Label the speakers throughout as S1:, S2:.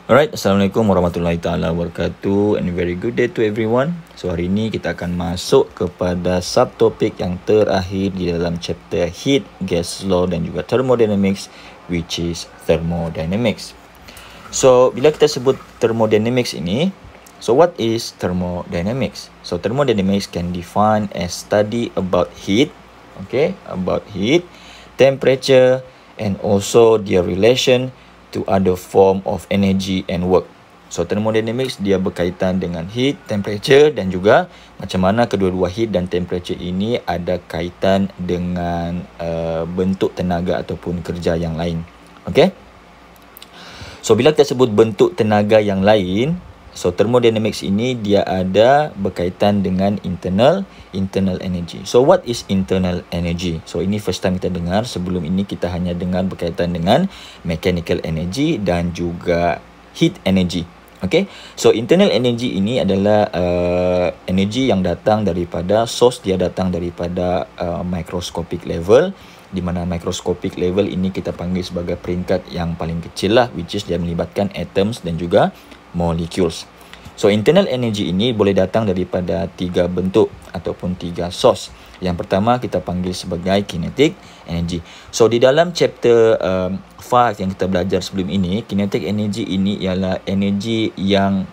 S1: Alright, Assalamualaikum warahmatullahi taala wabarakatuh and very good day to everyone. So hari ini kita akan masuk kepada subtopik yang terakhir di dalam chapter Heat, Gas Law dan juga Thermodynamics, which is Thermodynamics. So bila kita sebut Thermodynamics ini, so what is Thermodynamics? So Thermodynamics can define as study about heat, okay, about heat, temperature and also their relation to other form of energy and work. So thermodynamics dia berkaitan dengan heat, temperature dan juga macam mana kedua-dua heat dan temperature ini ada kaitan dengan bentuk tenaga ataupun kerja yang lain. Okay? So bila kita sebut bentuk tenaga yang lain, so thermodynamics ini dia ada berkaitan dengan internal energy. So what is internal energy? So ini first time kita dengar. Sebelum ini kita hanya dengar berkaitan dengan mechanical energy dan juga heat energy. Okay, so internal energy ini adalah energy yang datang daripada source, dia datang daripada microscopic level, di mana microscopic level ini kita panggil sebagai peringkat yang paling kecil lah, which is dia melibatkan atoms dan juga molecules. So internal energy ini boleh datang daripada tiga bentuk ataupun tiga source. Yang pertama kita panggil sebagai kinetic energy. So di dalam chapter 5 yang kita belajar sebelum ini, kinetic energy ini ialah energy yang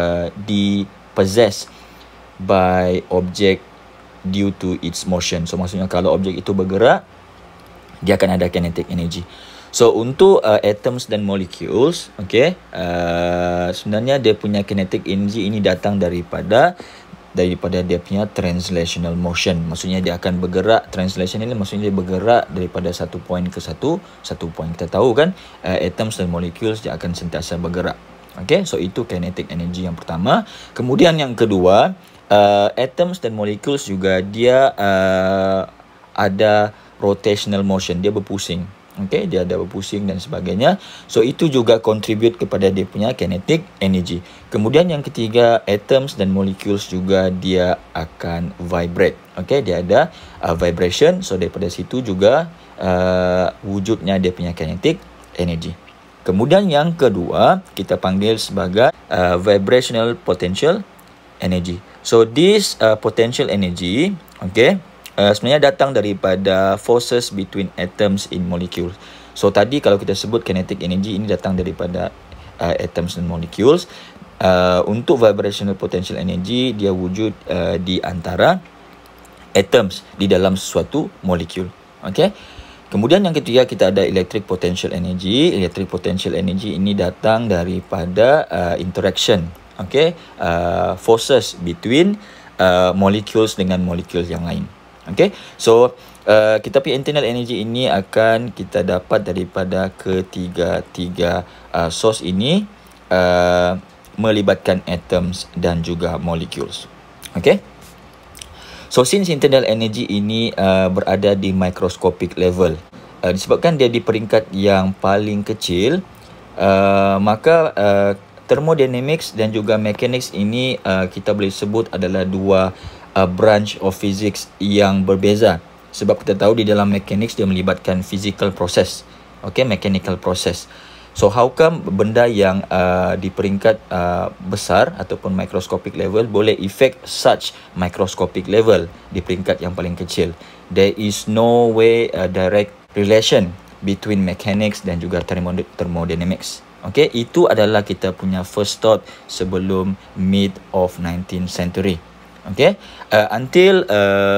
S1: dipossess by object due to its motion. So maksudnya kalau objek itu bergerak, dia akan ada kinetic energy. So untuk atoms dan molecules, okay, sebenarnya dia punya kinetic energy ini datang daripada dia punya translational motion. Maksudnya dia akan bergerak. Translation ini maksudnya dia bergerak daripada satu point ke satu point. Kita tahu kan atoms dan molecules dia akan sentiasa bergerak. Okay, so itu kinetic energy yang pertama. Kemudian yang kedua, atoms dan molecules juga dia ada rotational motion, dia berpusing. Okay, dia ada berpusing dan sebagainya. So itu juga contribute kepada dia punya kinetic energy. Kemudian yang ketiga, atoms dan molecules juga dia akan vibrate. Okay, dia ada vibration. So daripada situ juga wujudnya dia punya kinetic energy. Kemudian yang kedua kita panggil sebagai vibrational potential energy. So this potential energy, okay, sebenarnya datang daripada forces between atoms in molecules. So tadi kalau kita sebut kinetic energy ini datang daripada atoms dan molecules. Untuk vibrational potential energy dia wujud di antara atoms di dalam suatu molekul. Okay. Kemudian yang ketiga kita ada electric potential energy. Electric potential energy ini datang daripada interaction, okay, forces between molecules dengan molecules yang lain. Okay, so kita punya internal energy ini akan kita dapat daripada ketiga-tiga source ini melibatkan atoms dan juga molecules. Okay, so since internal energy ini berada di microscopic level, disebabkan dia di peringkat yang paling kecil, maka thermodynamics dan juga mechanics ini kita boleh sebut adalah dua branch of physics yang berbeza. Sebab kita tahu di dalam mechanics dia melibatkan physical process, okay, mechanical process. So how come benda yang di peringkat besar ataupun microscopic level boleh affect such microscopic level di peringkat yang paling kecil? There is no way direct relation between mechanics dan juga thermodynamics. Okay, itu adalah kita punya first thought sebelum mid of 19th century. Okay, until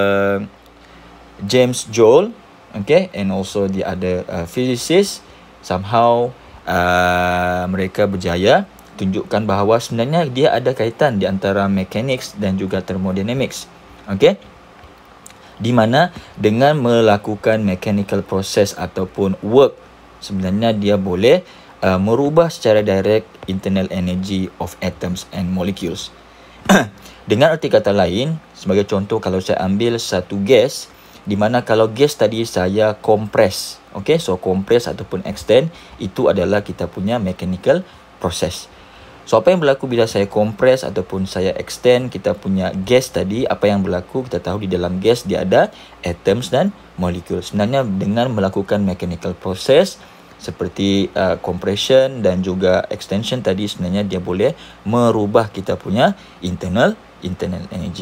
S1: James Joule, okay, and also the other physicists somehow mereka berjaya tunjukkan bahawa sebenarnya dia ada kaitan di antara mechanics dan juga thermodynamics. Okay, di mana dengan melakukan mechanical process ataupun work sebenarnya dia boleh merubah secara direct internal energy of atoms and molecules. Dengan arti kata lain, sebagai contoh kalau saya ambil satu gas, di mana kalau gas tadi saya compress, okay, so compress ataupun extend, itu adalah kita punya mechanical process. So apa yang berlaku bila saya compress ataupun saya extend kita punya gas tadi, apa yang berlaku? Kita tahu di dalam gas dia ada atoms dan molekul. Sebenarnya dengan melakukan mechanical process, seperti compression dan juga extension tadi, sebenarnya dia boleh merubah kita punya internal energy.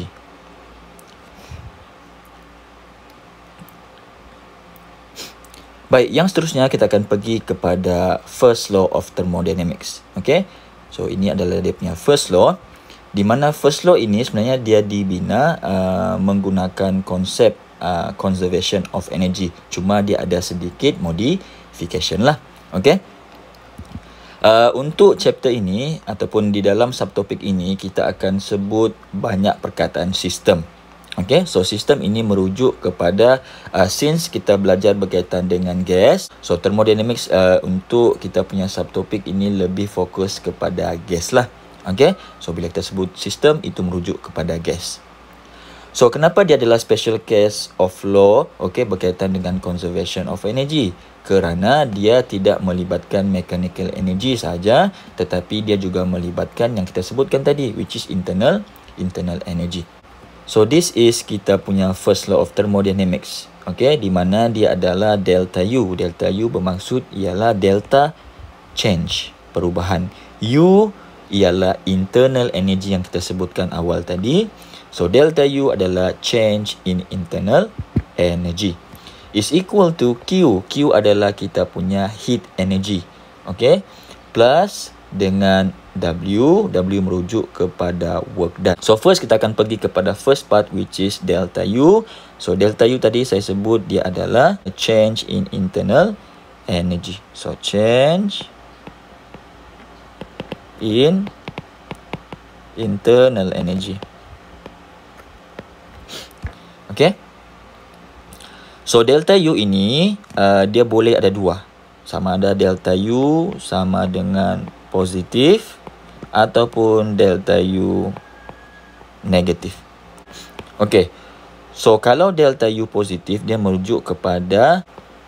S1: Baik, yang seterusnya kita akan pergi kepada first law of thermodynamics. Okay, so ini adalah dia punya first law, di mana first law ini sebenarnya dia dibina menggunakan konsep conservation of energy. Cuma dia ada sedikit modification lah. Okay, untuk chapter ini ataupun di dalam subtopik ini kita akan sebut banyak perkataan sistem. Okay, so sistem ini merujuk kepada since kita belajar berkaitan dengan gas, so thermodynamics untuk kita punya subtopik ini lebih fokus kepada gas lah. Okay, so bila kita sebut sistem itu merujuk kepada gas. So kenapa dia adalah special case of law, okay, berkaitan dengan conservation of energy? Kerana dia tidak melibatkan mechanical energy saja, tetapi dia juga melibatkan yang kita sebutkan tadi, which is internal energy. So this is kita punya first law of thermodynamics. Okay, di mana dia adalah delta U. Delta U bermaksud ialah delta change, perubahan. U ialah internal energy yang kita sebutkan awal tadi. So delta U adalah change in internal energy. Is equal to Q. Q adalah kita punya heat energy. Okay, plus dengan W. W merujuk kepada work done. So first kita akan pergi kepada first part, which is delta U. So delta U tadi saya sebut dia adalah change in internal energy. So change in internal energy. Okay, so delta U ini dia boleh ada dua, sama ada delta U sama dengan positif ataupun delta U negatif. Okay, so kalau delta U positif dia merujuk kepada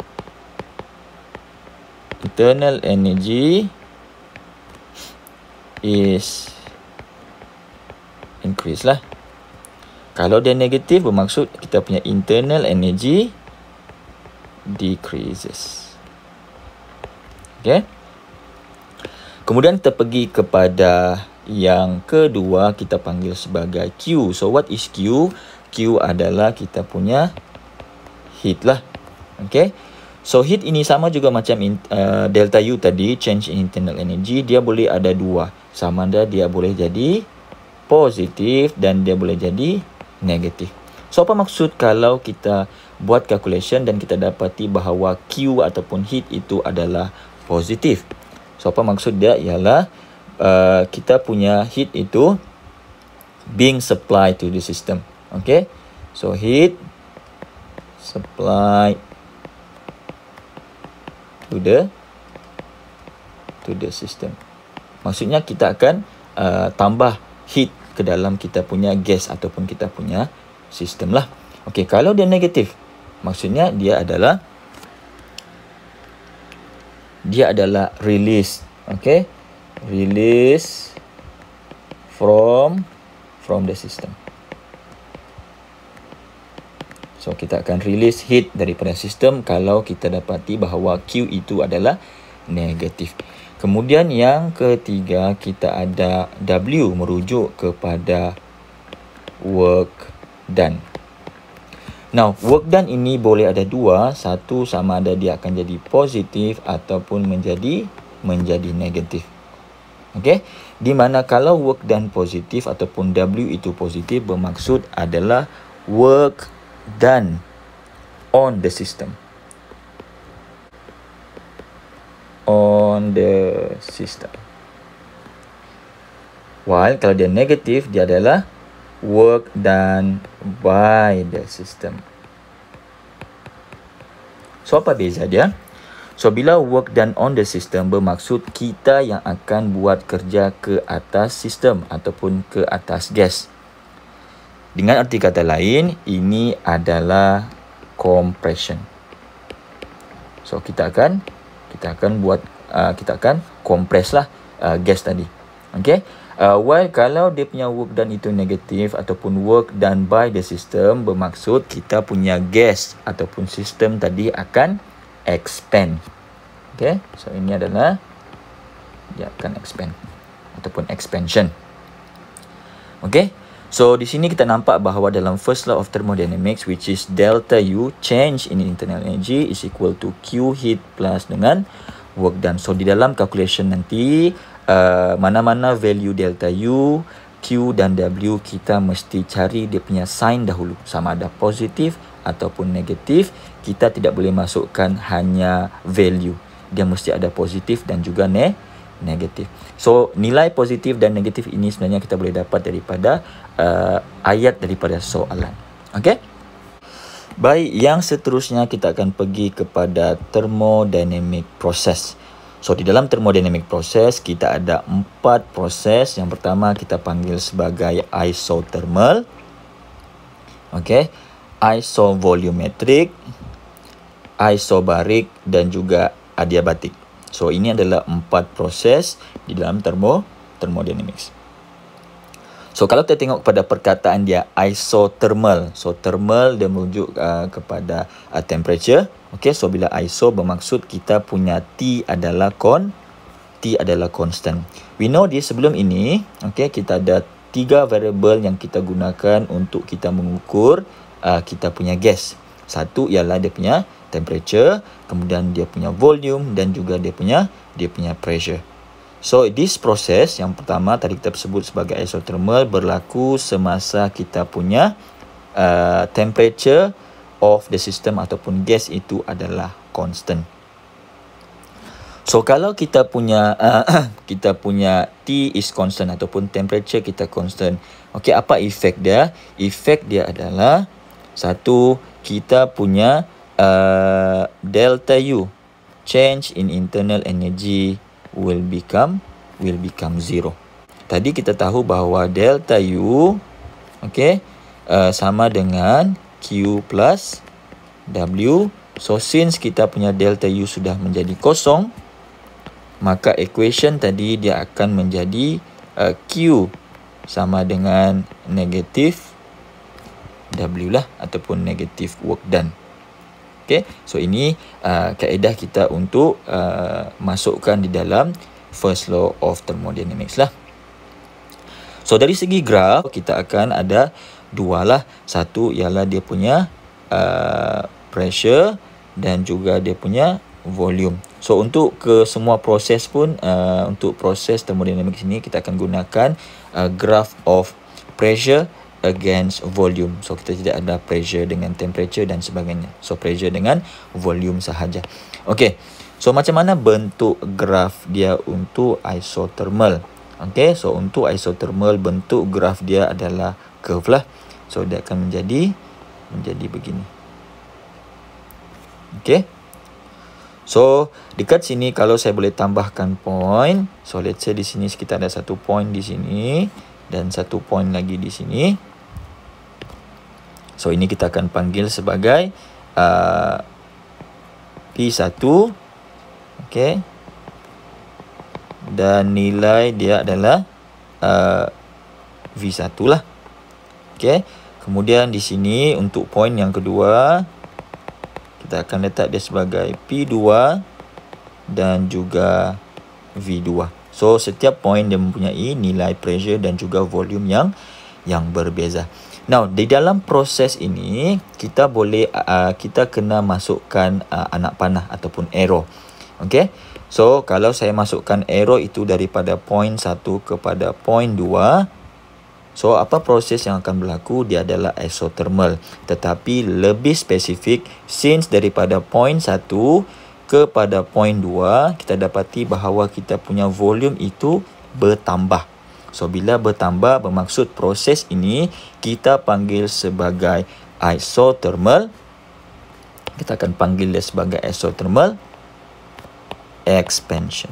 S1: internal energy is increase lah. Kalau dia negatif bermaksud kita punya internal energy decreases. Okay, kemudian kita pergi kepada yang kedua, kita panggil sebagai Q. So what is Q? Q adalah kita punya heat lah. Okay, so heat ini sama juga macam delta U tadi, change in internal energy. Dia boleh ada dua, sama ada dia boleh jadi positif dan dia boleh jadi negatif. So apa maksud kalau kita buat calculation dan kita dapati bahawa Q ataupun heat itu adalah positif? So apa maksud dia ialah kita punya heat itu being supplied to the system. Okay, so heat supply to the system. Maksudnya kita akan tambah heat ke dalam kita punya gas ataupun kita punya sistem lah. Okay, kalau dia negatif, maksudnya dia adalah release. Okay, release from the system. So kita akan release heat daripada sistem kalau kita dapati bahawa Q itu adalah negatif. Kemudian yang ketiga kita ada W, merujuk kepada work done. Now, work done ini boleh ada dua. Satu, sama ada dia akan jadi positif ataupun menjadi negatif. Okay, di mana kalau work done positif ataupun W itu positif bermaksud adalah work done on the system. On the system. While kalau dia negatif, dia adalah work done by the system. So apa beza dia? So bila work done on the system bermaksud kita yang akan buat kerja ke atas sistem ataupun ke atas gas. Dengan arti kata lain, ini adalah compression. So kita akan buat kita akan compress lah gas tadi. Okay, while kalau dia punya work done itu negatif ataupun work done by the system bermaksud kita punya gas ataupun sistem tadi akan expand. Okay, so ini adalah dia akan expand ataupun expansion. Okay, so di sini kita nampak bahawa dalam first law of thermodynamics, which is delta U, change in internal energy is equal to Q heat plus dengan work done. So di dalam calculation nanti, mana-mana value delta U, Q dan W, kita mesti cari dia punya sign dahulu, sama ada positif ataupun negatif. Kita tidak boleh masukkan hanya value, dia mesti ada positif dan juga negatif. So nilai positif dan negatif ini sebenarnya kita boleh dapat daripada ayat daripada soalan. Okay. Baik, yang seterusnya kita akan pergi kepada thermodynamic process. So di dalam thermodynamic process kita ada 4 proses. Yang pertama kita panggil sebagai isothermal. Okay. Isovolumetric, isobaric dan juga adiabatic. So ini adalah 4 proses di dalam thermodynamics. So kalau kita tengok pada perkataan dia isothermal. So thermal dia merujuk kepada temperature. Okay, so bila iso bermaksud kita punya T adalah constant. We know this sebelum ini, okay, kita ada 3 variable yang kita gunakan untuk kita mengukur kita punya gas. Satu ialah dia punya temperature, kemudian dia punya volume dan juga dia punya pressure. So this process yang pertama tadi kita sebut sebagai isothermal berlaku semasa kita punya temperature of the system ataupun gas itu adalah constant. So kalau kita punya T is constant ataupun temperature kita constant. Okey, apa efek dia? Efek dia adalah satu, kita punya delta U, change in internal energy will become zero. Tadi kita tahu bahawa delta U, okay, sama dengan Q plus W. So since kita punya delta U sudah menjadi kosong, maka equation tadi dia akan menjadi Q sama dengan negatif W lah, ataupun negatif work done. Okay, so ini kaedah kita untuk masukkan di dalam first law of thermodynamics lah. So dari segi graf kita akan ada 2 lah. Satu ialah dia punya pressure dan juga dia punya volume. So untuk ke semua proses pun, untuk proses thermodynamics ini kita akan gunakan graph of pressure against volume. So kita tidak ada pressure dengan temperature dan sebagainya. So pressure dengan volume sahaja. Okay, so macam mana bentuk graf dia untuk isothermal? Okay, so untuk isothermal bentuk graf dia adalah curve lah. So dia akan menjadi begini. Okay, so dekat sini kalau saya boleh tambahkan point. So let's say di sini kita ada 1 point di sini dan 1 point lagi di sini. So ini kita akan panggil sebagai P1. Okay. Dan nilai dia adalah V1 lah. Okay. Kemudian di sini untuk point yang kedua, kita akan letak dia sebagai P2 dan juga V2. So setiap point dia mempunyai nilai pressure dan juga volume yang berbeza. Now, di dalam proses ini kita boleh kita kena masukkan anak panah ataupun arrow. Okey. So, kalau saya masukkan arrow itu daripada point 1 kepada point 2, so apa proses yang akan berlaku? Dia adalah isothermal. Tetapi lebih spesifik, since daripada point 1 kepada point 2, kita dapati bahawa kita punya volume itu bertambah. So bila bertambah bermaksud proses ini kita panggil sebagai isothermal. Kita akan panggil dia sebagai isothermal expansion.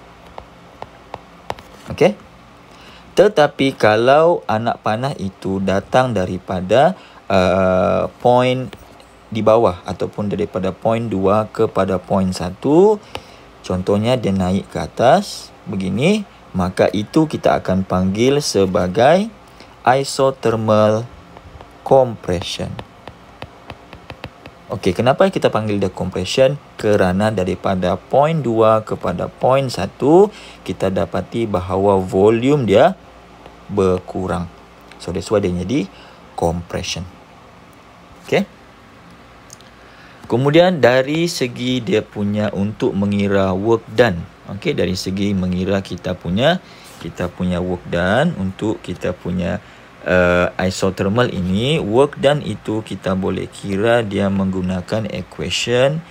S1: Okey. Tetapi kalau anak panah itu datang daripada point di bawah ataupun daripada point 2 kepada point 1, contohnya dia naik ke atas begini, maka itu kita akan panggil sebagai isothermal compression. Okey, kenapa kita panggil dia compression? Kerana daripada point 2 kepada point 1, kita dapati bahawa volume dia berkurang. So, that's why dia jadi compression. Okey. Kemudian dari segi dia punya untuk mengira work done. Okey, dari segi mengira kita punya work done untuk kita punya isothermal ini, work done itu kita boleh kira dia menggunakan equation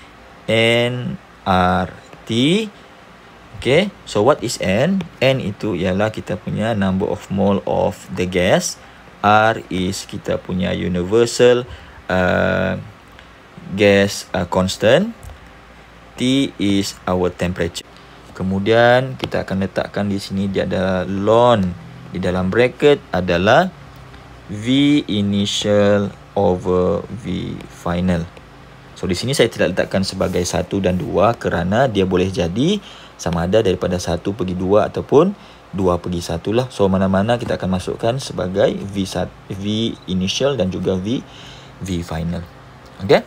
S1: nRT. Okay, so what is N? N itu ialah kita punya number of mole of the gas. R is kita punya universal gas constant. T is our temperature. Kemudian kita akan letakkan di sini dia ada ln di dalam bracket adalah V initial over V final. So di sini saya tidak letakkan sebagai 1 dan 2 kerana dia boleh jadi sama ada daripada 1 pergi 2 ataupun 2 pergi 1 lah. So mana-mana kita akan masukkan sebagai V initial dan juga V final. Okay.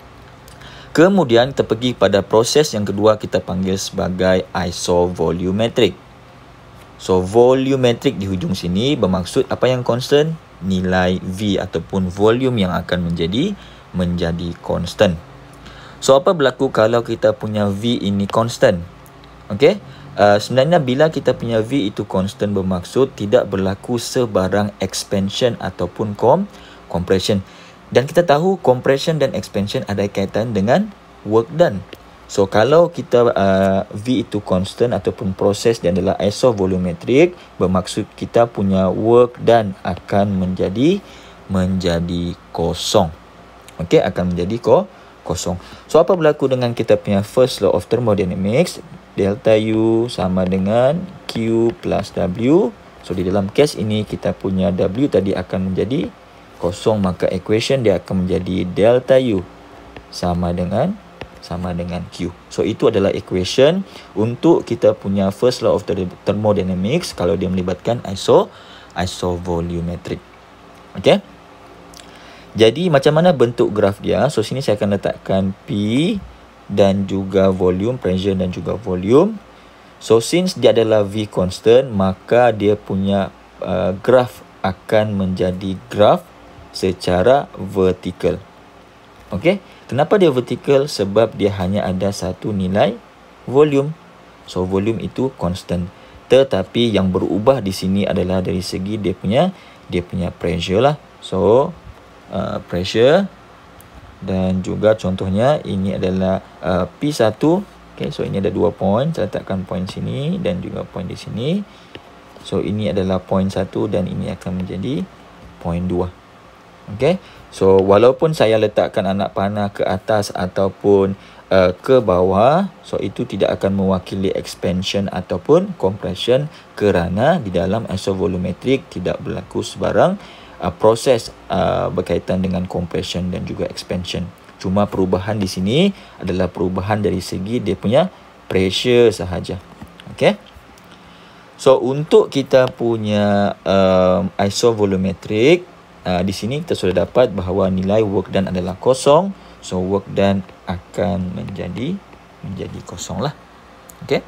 S1: Kemudian kita pergi pada proses yang kedua, kita panggil sebagai isovolumetric. So volumetric di hujung sini bermaksud apa yang constant? Nilai V ataupun volume yang akan menjadi constant. So apa berlaku kalau kita punya V ini constant? Okey. Sebenarnya bila kita punya V itu constant bermaksud tidak berlaku sebarang expansion ataupun compression. Dan kita tahu compression dan expansion ada kaitan dengan work done. So kalau kita V itu constant ataupun proses dia adalah isovolumetric, bermaksud kita punya work done akan menjadi kosong. Okey, akan menjadi kosong. So apa berlaku dengan kita punya first law of thermodynamics? Delta U sama dengan Q plus W. So di dalam case ini kita punya W tadi akan menjadi kosong, maka equation dia akan menjadi delta U sama dengan Q. So itu adalah equation untuk kita punya first law of thermodynamics kalau dia melibatkan isovolumetric. Okey. Jadi macam mana bentuk graf dia? So sini saya akan letakkan P dan juga volume, pressure dan juga volume. So since dia adalah V constant, maka dia punya graf akan menjadi graf secara vertikal. Okey. Kenapa dia vertikal? Sebab dia hanya ada satu nilai volume. So volume itu constant. Tetapi yang berubah di sini adalah dari segi dia punya pressure lah. So pressure dan juga contohnya ini adalah P1. Okay, so ini ada 2 point. Saya letakkan point sini dan juga point di sini. So ini adalah point 1 dan ini akan menjadi point 2. Okay, so walaupun saya letakkan anak panah ke atas ataupun ke bawah, so itu tidak akan mewakili expansion ataupun compression kerana di dalam isovolumetric tidak berlaku sebarang proses berkaitan dengan compression dan juga expansion. Cuma perubahan di sini adalah perubahan dari segi dia punya pressure sahaja. Okay. So untuk kita punya isovolumetric, di sini kita sudah dapat bahawa nilai work done adalah kosong. So work done akan menjadi kosong lah. Okay.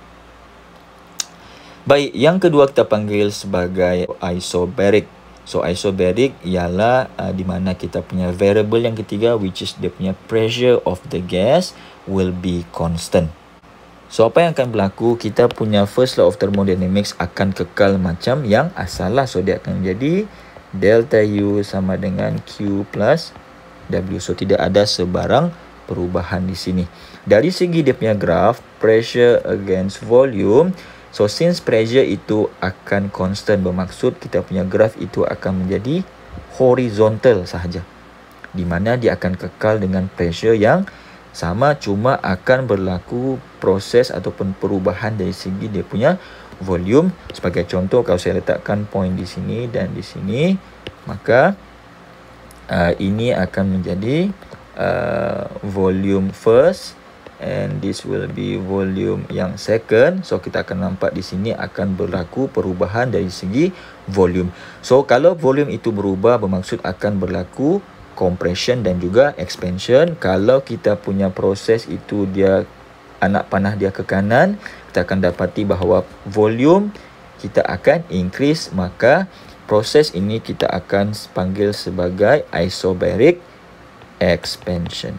S1: Baik, yang kedua kita panggil sebagai isobaric. So isobaric ialah di mana kita punya variable yang ketiga, which is dia punya pressure of the gas will be constant. So apa yang akan berlaku? Kita punya first law of thermodynamics akan kekal macam yang asal lah. So dia akan menjadi delta U sama dengan Q plus W. So tidak ada sebarang perubahan di sini. Dari segi dia punya graf, pressure against volume. So since pressure itu akan constant, bermaksud kita punya graf itu akan menjadi horizontal sahaja. Di mana dia akan kekal dengan pressure yang sama, cuma akan berlaku proses ataupun perubahan dari segi dia punya volume. Sebagai contoh, kalau saya letakkan point di sini dan di sini, maka ini akan menjadi volume first and this will be volume yang second. So kita akan nampak di sini akan berlaku perubahan dari segi volume. So kalau volume itu berubah, bermaksud akan berlaku compression dan juga expansion. Kalau kita punya proses itu dia anak panah dia ke kanan, kita akan dapati bahawa volume kita akan increase, maka proses ini kita akan panggil sebagai isobaric expansion.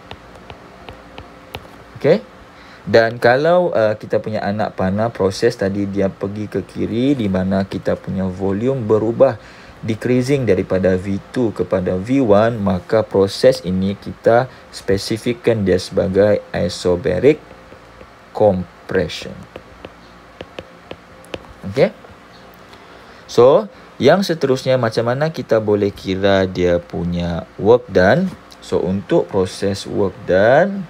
S1: Okey. Dan kalau kita punya anak panah proses tadi dia pergi ke kiri, di mana kita punya volume berubah decreasing daripada V2 kepada V1, maka proses ini kita spesifikkan dia sebagai isobaric compression. Okey. So, yang seterusnya macam mana kita boleh kira dia punya work done? So, untuk proses work done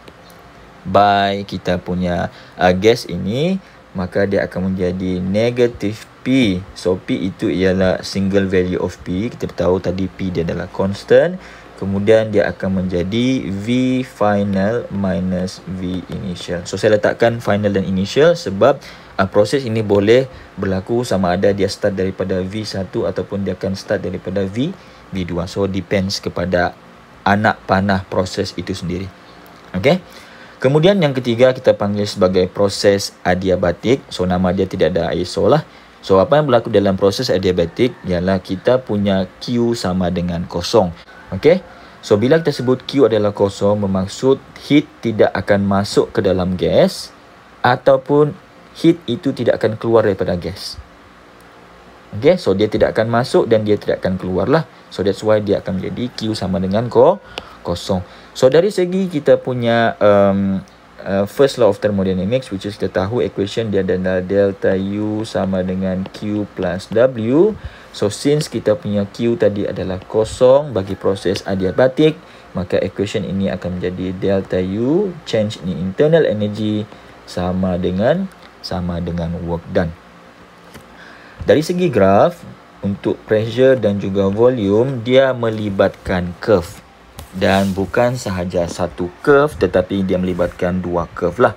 S1: by kita punya gas ini, maka dia akan menjadi negative P. So P itu ialah single value of P. Kita tahu tadi P dia adalah constant. Kemudian dia akan menjadi V final minus V initial. So saya letakkan final dan initial sebab proses ini boleh berlaku sama ada dia start daripada V1 ataupun dia akan start daripada V2. So depends kepada anak panah proses itu sendiri. Okey. Kemudian yang ketiga kita panggil sebagai proses adiabatik. So nama dia tidak ada ISO lah. So apa yang berlaku dalam proses adiabatik ialah kita punya Q sama dengan kosong. Okey. So bila kita sebut Q adalah kosong, bermaksud heat tidak akan masuk ke dalam gas ataupun heat itu tidak akan keluar daripada gas. Okey, so dia tidak akan masuk dan dia tidak akan keluar lah. So that's why dia akan menjadi Q sama dengan kosong. So dari segi kita punya first law of thermodynamics, which is kita tahu equation dia adalah delta U sama dengan Q plus W. So since kita punya Q tadi adalah kosong bagi proses adiabatik, maka equation ini akan menjadi delta U, change in internal energy sama dengan work done. Dari segi graf, untuk pressure dan juga volume, dia melibatkan curve. Dan bukan sahaja satu curve tetapi dia melibatkan dua curve lah.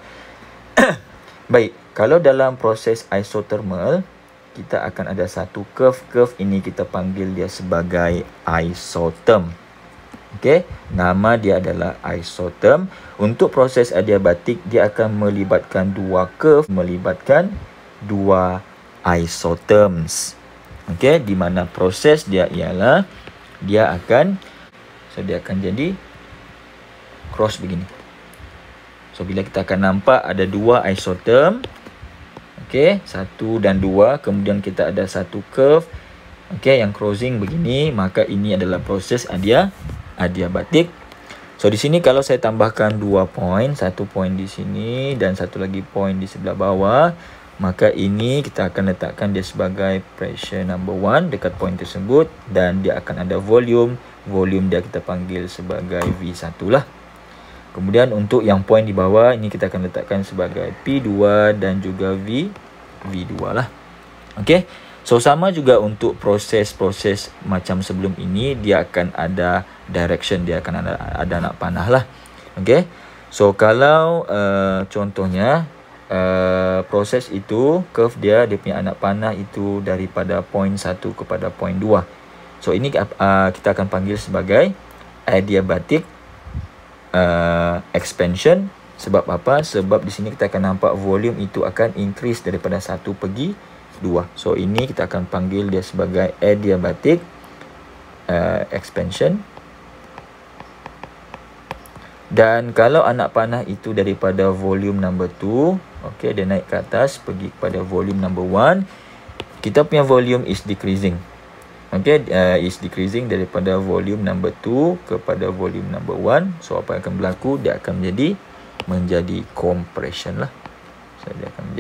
S1: Baik, kalau dalam proses isothermal, kita akan ada satu curve. Curve ini kita panggil dia sebagai isotherm. Okey, nama dia adalah isotherm. Untuk proses adiabatik, dia akan melibatkan dua curve, melibatkan dua isotherms. Okey, di mana proses dia ialah dia akan jadi cross begini. So bila kita akan nampak ada dua isotherm, okey, 1 dan 2, kemudian kita ada satu curve, okey, yang crossing begini, maka ini adalah proses adiabatik. So di sini kalau saya tambahkan 2 point, satu point di sini dan satu lagi point di sebelah bawah, maka ini kita akan letakkan dia sebagai pressure number 1 dekat point tersebut, dan dia akan ada volume dia kita panggil sebagai V1 lah. Kemudian untuk yang point di bawah ini kita akan letakkan sebagai P2 dan juga V2 lah. Okey. So sama juga untuk proses-proses macam sebelum ini, dia akan ada direction, dia akan ada anak panah lah. Okey. So kalau contohnya proses itu curve dia punya anak panah itu daripada point 1 kepada point 2. So ini kita akan panggil sebagai adiabatic expansion. Sebab apa? Sebab di sini kita akan nampak volume itu akan increase daripada 1 pergi 2. So ini kita akan panggil dia sebagai adiabatic expansion. Dan kalau anak panah itu daripada volume number 2, okey, dia naik ke atas pergi kepada volume number 1, kita punya volume is decreasing. Okay, is decreasing daripada volume number 2 kepada volume number 1. So apa yang akan berlaku? Dia akan menjadi compression lah. So dia akan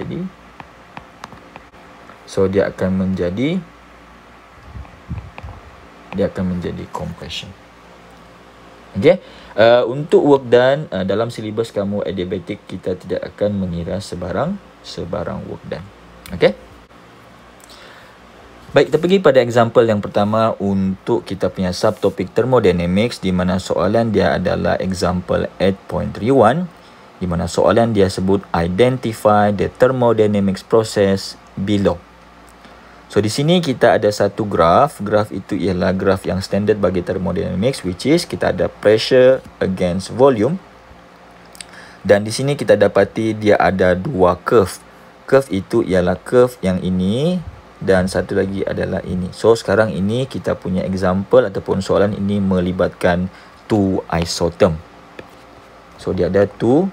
S1: menjadi compression. Okay. Untuk work done dalam silibus kamu adiabatik, kita tidak akan mengira sebarang work done. Okay. Baik, kita pergi pada example yang pertama untuk kita punya subtopik thermodynamics, di mana soalan dia adalah example 8.31, di mana soalan dia sebut identify the thermodynamics process below. So di sini kita ada satu graf. Graf itu ialah graf yang standard bagi thermodynamics, which is kita ada pressure against volume. Dan di sini kita dapati dia ada dua curve. Curve itu ialah curve yang ini dan satu lagi adalah ini. So sekarang ini kita punya example ataupun soalan ini melibatkan two isotherm. So dia ada two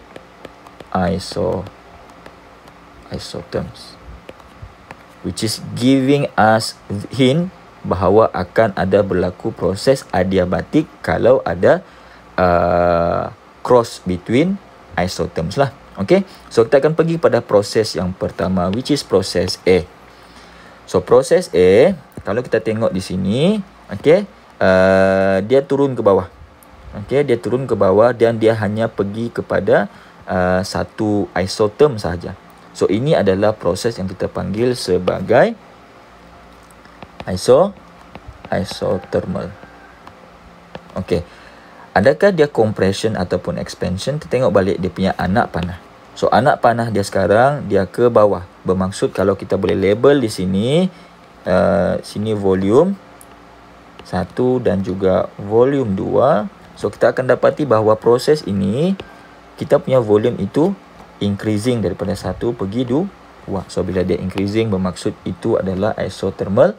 S1: isotherms, which is giving us hint bahawa akan ada berlaku proses adiabatik kalau ada cross between isotherms lah. Okay, so kita akan pergi pada proses yang pertama, which is proses A. So proses A, kalau kita tengok di sini, okay, dia turun ke bawah. Okay, dia turun ke bawah dan dia hanya pergi kepada satu isotherm sahaja. So ini adalah proses yang kita panggil sebagai isothermal. Okay. Adakah dia compression ataupun expansion? Kita tengok balik dia punya anak panah. So anak panah dia sekarang dia ke bawah. Bermaksud kalau kita boleh label di sini, sini volume 1 dan juga volume 2. So kita akan dapati bahawa proses ini kita punya volume itu increasing daripada 1 pergi 2. So bila dia increasing bermaksud itu adalah isothermal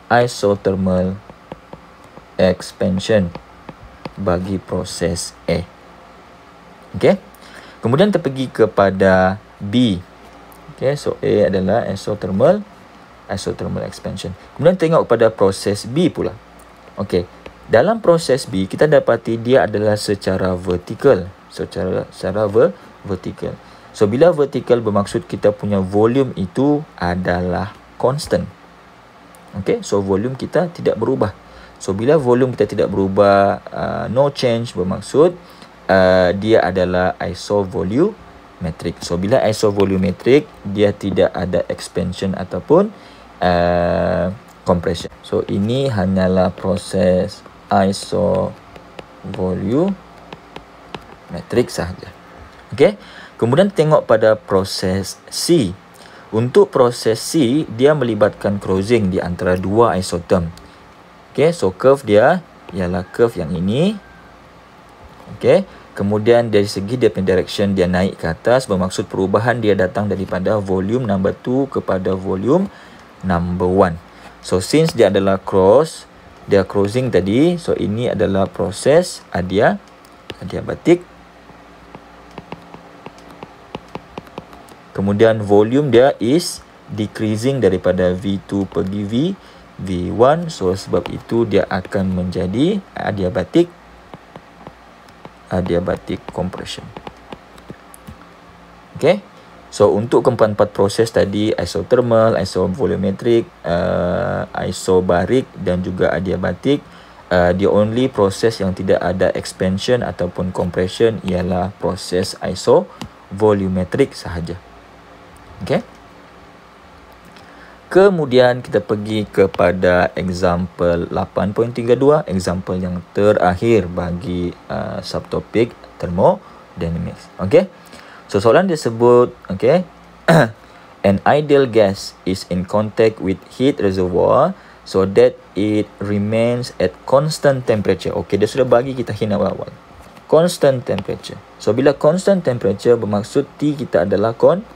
S1: expansion bagi proses A. Okay. Kemudian kita pergi kepada B. Okay, so A adalah isothermal expansion. Kemudian tengok pada proses B pula. Okay. Dalam proses B kita dapati dia adalah secara vertikal. Secara vertikal. So bila vertikal bermaksud kita punya volume itu adalah constant. Okay, so volume kita tidak berubah. So bila volume kita tidak berubah, no change bermaksud dia adalah isovolumetric. So bila isovolumetric dia tidak ada expansion ataupun compression. So ini hanyalah proses isovolumetric sahaja. Okay. Kemudian tengok pada proses C. Untuk proses C dia melibatkan crossing di antara dua isotherm. Okay, so curve dia ialah curve yang ini. Okay, kemudian dari segi dia punya direction dia naik ke atas, bermaksud perubahan dia datang daripada volume number 2 kepada volume number 1. So since dia adalah dia crossing tadi, so ini adalah proses adiabatik. Kemudian volume dia is decreasing daripada V2 pergi V1. So sebab itu dia akan menjadi adiabatik compression. Okay. So untuk keempat-empat proses tadi, isothermal, isovolumetric, isobaric dan juga adiabatik, the only proses yang tidak ada expansion ataupun compression ialah proses isovolumetric sahaja. Okay. Kemudian kita pergi kepada example 8.32, example yang terakhir bagi subtopik thermodynamics. Okay. So soalan disebut, okay, an ideal gas is in contact with heat reservoir so that it remains at constant temperature. Okay, dia sudah bagi kita hint awal-awal. Constant temperature. So bila constant temperature bermaksud T kita adalah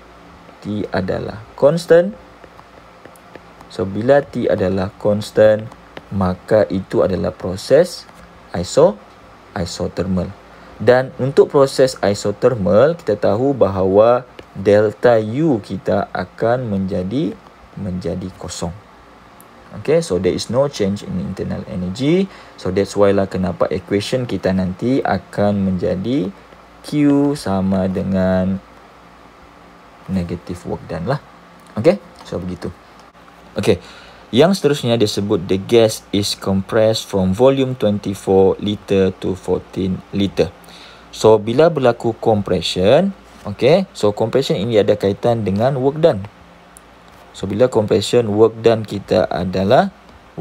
S1: constant. So bila T adalah constant, maka itu adalah proses isothermal. Dan untuk proses isothermal, kita tahu bahawa delta U kita akan menjadi kosong. Okay, so there is no change in internal energy. So that's why lah kenapa equation kita nanti akan menjadi Q sama dengan negative work done lah. Okay, so begitu. Okay, yang seterusnya disebut the gas is compressed from volume 24 liter to 14 liter. So bila berlaku compression, okay, so compression ini ada kaitan dengan work done. So bila compression, work done kita adalah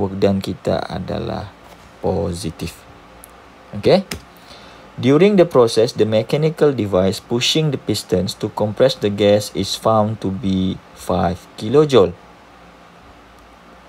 S1: positif. Okay. During the process, the mechanical device pushing the pistons to compress the gas is found to be 5 kilojoule.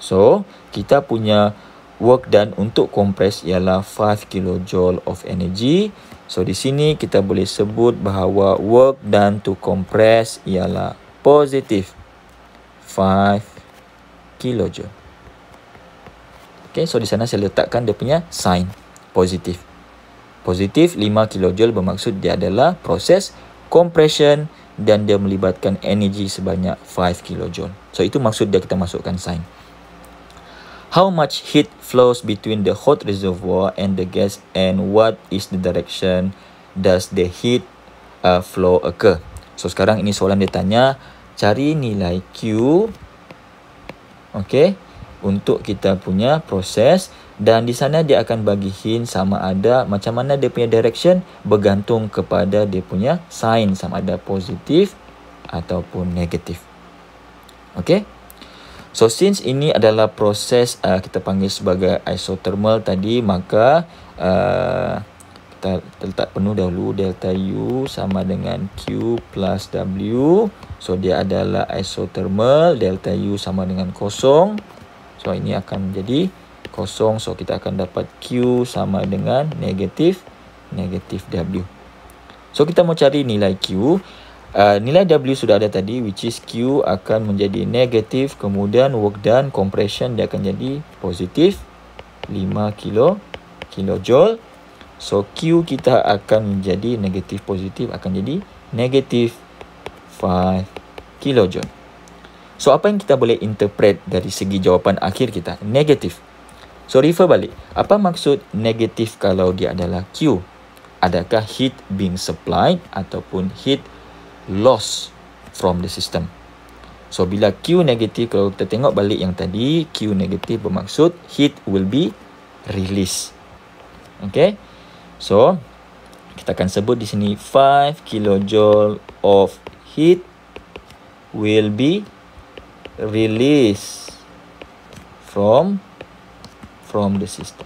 S1: So, kita punya work done untuk compress ialah 5 kilojoule of energy. So, di sini kita boleh sebut bahawa work done to compress ialah positif 5 kilojoule. Okay, so di sana saya letakkan dia punya sign positif. Positif 5 kilojoule bermaksud dia adalah proses compression dan dia melibatkan energi sebanyak 5 kilojoule. So, itu maksud dia kita masukkan sign. How much heat flows between the hot reservoir and the gas, and what is the direction does the heat flow occur? So, sekarang ini soalan dia tanya, cari nilai Q, okay, untuk kita punya proses, dan di sana dia akan bagi hint sama ada macam mana dia punya direction bergantung kepada dia punya sign, sama ada positif ataupun negatif. Okay. So, since ini adalah proses kita panggil sebagai isothermal tadi, maka kita letak penuh dahulu delta U sama dengan Q plus W. So, dia adalah isothermal, delta U sama dengan kosong. So, ini akan menjadi kosong. So, kita akan dapat Q sama dengan negatif W. So, kita mau cari nilai Q. Nilai W sudah ada tadi, which is Q akan menjadi negatif, kemudian work done compression dia akan jadi positif 5 kilojoule. So, Q kita akan menjadi negatif positif akan jadi negatif 5 kilojoule. So, apa yang kita boleh interpret dari segi jawapan akhir kita? Negatif. So, refer balik. Apa maksud negatif kalau dia adalah Q? Adakah heat being supplied ataupun heat loss from the system? So, bila Q negatif, kalau kita tengok balik yang tadi, Q negatif bermaksud heat will be released. Okay. So, kita akan sebut di sini 5 kilojoule of heat will be released from the system.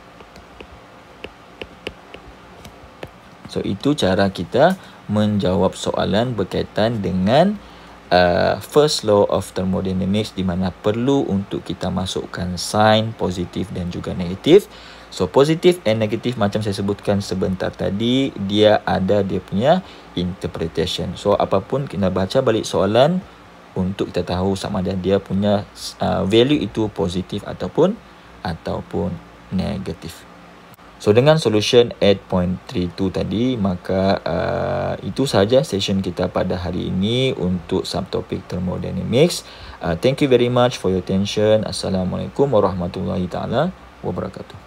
S1: So, itu cara kita menjawab soalan berkaitan dengan first law of thermodynamics, di mana perlu untuk kita masukkan sign positif dan juga negatif. So, positif and negatif macam saya sebutkan sebentar tadi, dia ada dia punya interpretation. So, apapun kita baca balik soalan untuk kita tahu sama ada dia punya value itu positif ataupun negatif. So, dengan solution 8.32 tadi, maka itu sahaja session kita pada hari ini untuk subtopik thermodynamics. Thank you very much for your attention. Assalamualaikum warahmatullahi taala wabarakatuh.